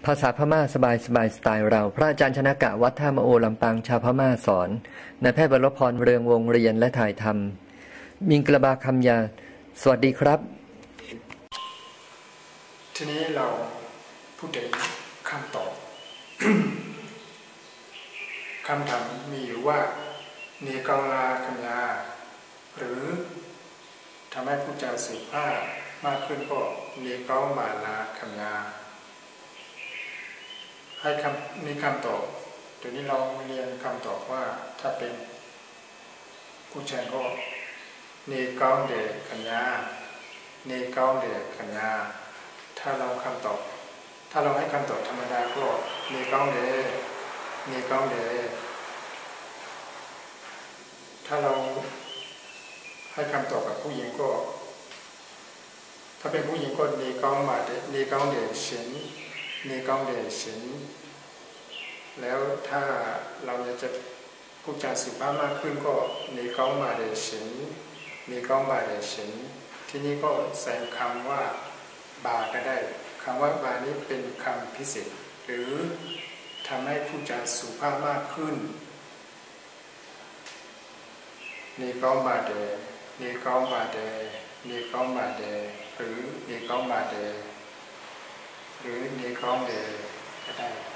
ภาษาพม่าสบายสไตล์เราพระอาจารย์ชนกะวัดท่ามะโอลำปางชาวพม่าสอนนายแพทย์วรพรเรืองวงเรียนและถ่ายทำมิงกระบาคำยาสวัสดีครับทีนี้เราพูดถึงคำตอบ คำถามมีอยู่ว่าเนกาลาคำยาหรือทำให้ผู้จาสุภาพมากขึ้นก็เนกามาลาคำยาให้มีคำตอบตัวนี้เราเรียนคำตอบว่าถ้าเป็นผู้ชายก็เนกาเดคำยาเนกาเดคำยาถ้าเราให้คำตอบธรรมดาก็เนกาเดเนกาเดถ้าเราให้คำตอบกับผู้หญิงก็ถ้าเป็นผู้หญิงก็เนกามาเดเนกาเดเฉินเนกาเดเฉินแล้วถ้าเราจะพูดจาสุภาพมากขึ้นก็เนกามาเดเฉินเนกามาเดเฉินที่นี่ก็ใส่คำว่าบาก็ได้คำว่าบานี้เป็นคำพิเศษหรือทำให้ผู้จาสุภาพมากขึ้นเนกามาเดเนกามาเดเนกามาเดหรือเนกามาเดหรือเนกาเดก็ได้